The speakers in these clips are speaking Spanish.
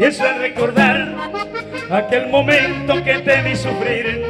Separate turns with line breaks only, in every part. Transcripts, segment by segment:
Pienso en recordar aquel momento que te vi sufrir.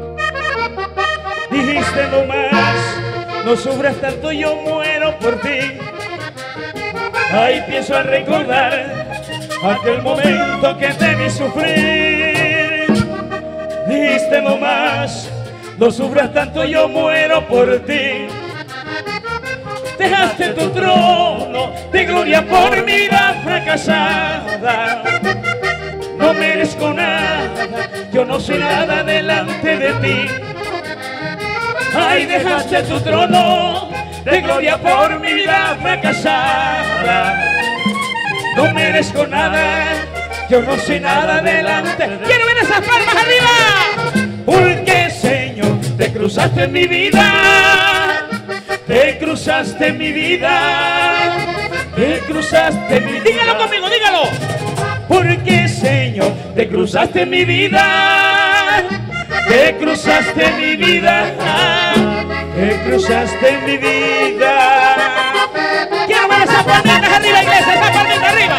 Dijiste no más, no sufras tanto, yo muero por ti. Ay, pienso en recordar aquel momento que te vi sufrir. Dijiste no más, no sufras tanto, yo muero por ti. Dejaste tu trono de gloria por mi vida fracasada. No merezco nada, yo no soy nada delante de ti. Ay, dejaste tu trono de gloria por mi vida fracasada. No merezco nada, yo no soy nada delante. ¡Quiero ver esas palmas arriba! Porque, Señor, te cruzaste en mi vida. Te cruzaste en mi vida. Te cruzaste en mi vida. Dígalo conmigo, dígalo. Porque, Señor, te cruzaste en mi vida. Te cruzaste en mi vida. Te cruzaste en mi vida. Quiero ver esas palmitas arriba, iglesia, esas palmitas arriba.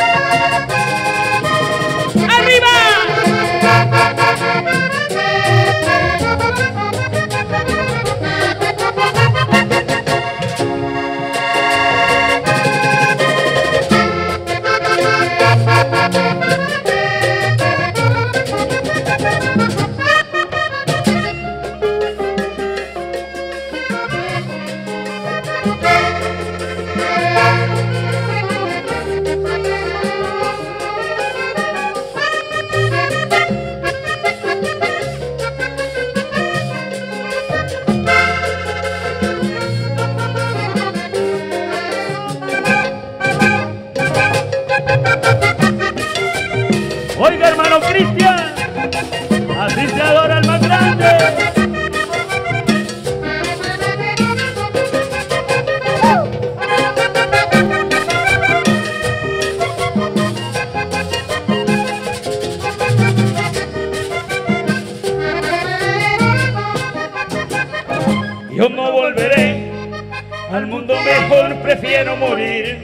¡Arriba! Oiga, hermano Cristian, así se adora el más grande. Yo no volveré al mundo mejor, prefiero morir.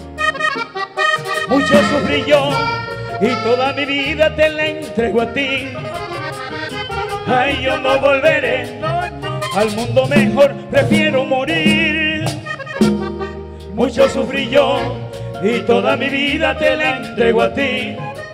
Mucho sufrí yo y toda mi vida te la entrego a ti. Ay, yo no volveré al mundo mejor, prefiero morir. Mucho sufrí yo y toda mi vida te la entrego a ti.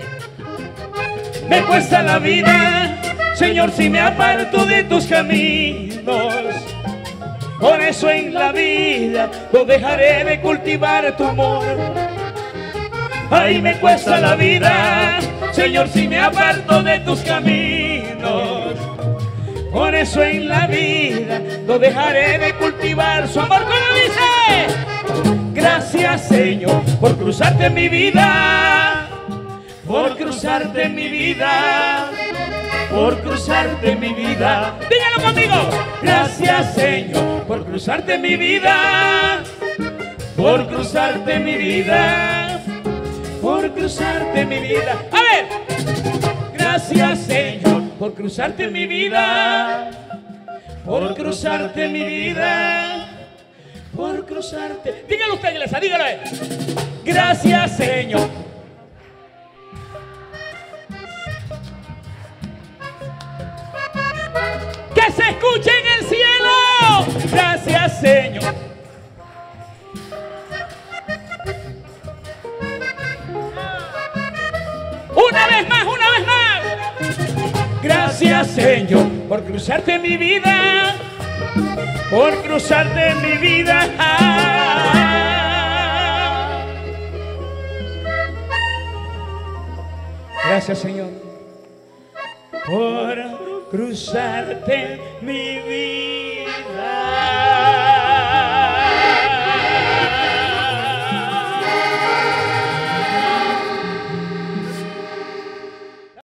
Me cuesta la vida, Señor, si me aparto de tus caminos. Por eso en la vida no dejaré de cultivar tu amor. Ay, me cuesta la vida, Señor, si me aparto de tus caminos. Por eso en la vida no dejaré de cultivar su amor. ¿Cómo dice? Gracias, Señor, por cruzarte en mi vida. Por cruzarte en mi vida. Por cruzarte en mi vida. Dígalo conmigo. Gracias, Señor, por cruzarte en mi vida. Por cruzarte en mi vida. Por cruzarte mi vida. A ver. Gracias, Señor, por cruzarte mi vida. Por cruzarte mi vida. Por cruzarte. Dígalo usted, iglesia, dígalo. Gracias, Señor. Que se escuche en el cielo. Gracias, Señor. Una vez más, una vez más. Gracias, Señor, por cruzarte mi vida. Por cruzarte mi vida. Gracias, Señor, por cruzarte mi vida.